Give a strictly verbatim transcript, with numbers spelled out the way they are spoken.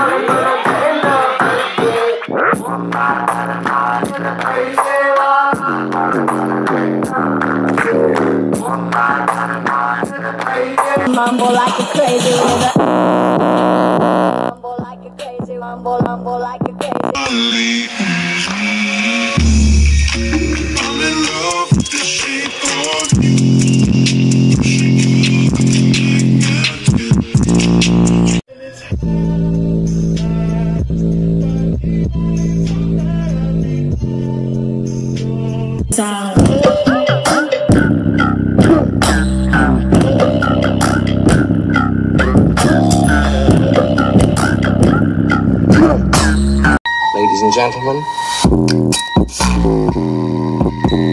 Mambo like a crazy nigga. Mambo like a crazy, mambo, mambo like a crazy. I'm in love with the shape of sound. Ladies and gentlemen.